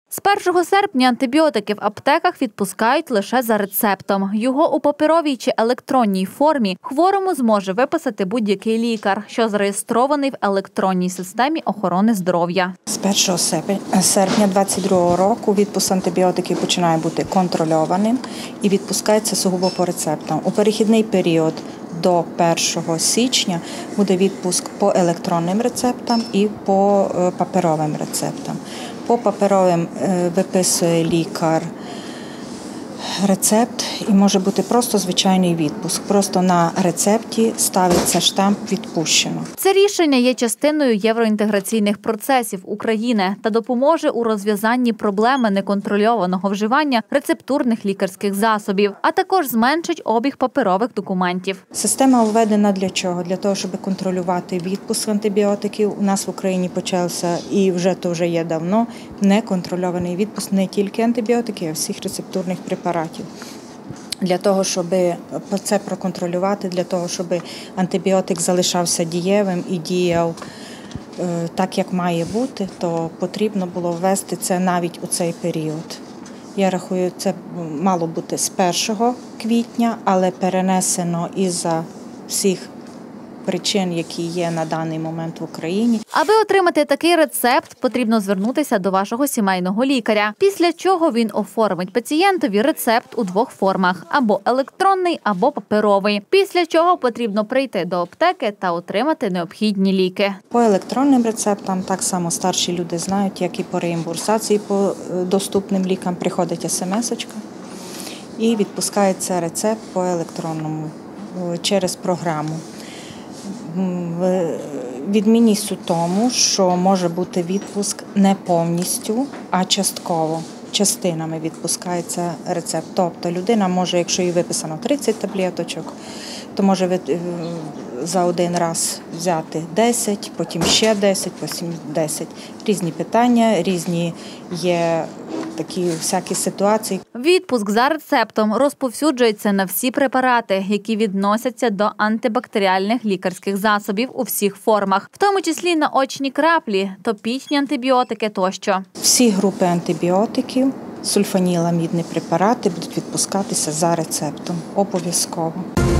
З 1 серпня антибіотики в аптеках відпускають лише за рецептом. Його у паперовій чи електронній формі хворому зможе виписати будь-який лікар, що зареєстрований в електронній системі охорони здоров'я. З 1 серпня 2022 року відпуск антибіотиків починає бути контрольованим і відпускається сугубо по рецептам. У перехідний період до 1 січня буде відпуск по електронним рецептам і по паперовим рецептам. По паперовим виписує лікар рецепт і може бути просто звичайний відпуск. Просто на рецепті ставиться штамп «Відпущено». Це рішення є частиною євроінтеграційних процесів України та допоможе у розв'язанні проблеми неконтрольованого вживання рецептурних лікарських засобів, а також зменшить обіг паперових документів. Система введена для чого? Для того, щоб контролювати відпуск антибіотиків. У нас в Україні почався, і вже є давно, неконтрольований відпуск не тільки антибіотиків, а всіх рецептурних препаратів. Для того, щоб це проконтролювати, для того, щоб антибіотик залишався дієвим і діяв так, як має бути, то потрібно було ввести це навіть у цей період. Я рахую, це мало бути з 1 квітня, але перенесено із-за всіх причин, які є на даний момент в Україні. Аби отримати такий рецепт, потрібно звернутися до вашого сімейного лікаря, після чого він оформить пацієнтові рецепт у 2 формах – або електронний, або паперовий. Після чого потрібно прийти до аптеки та отримати необхідні ліки. По електронним рецептам так само старші люди знають, як і по реімбурсації по доступним лікам приходить смс-очка і відпускається рецепт по електронному через програму. Відмінність у тому, що може бути відпуск не повністю, а частково. Частинами відпускається рецепт. Тобто людина може, якщо їй виписано 30 таблеточок, то може за один раз взяти 10, потім ще 10, потім 10. Різні питання, різні є такі всякі ситуації. Відпуск за рецептом розповсюджується на всі препарати, які відносяться до антибактеріальних лікарських засобів у всіх формах, в тому числі на очні краплі, топічні антибіотики тощо. Всі групи антибіотиків, сульфаніламідні препарати будуть відпускатися за рецептом. Обов'язково.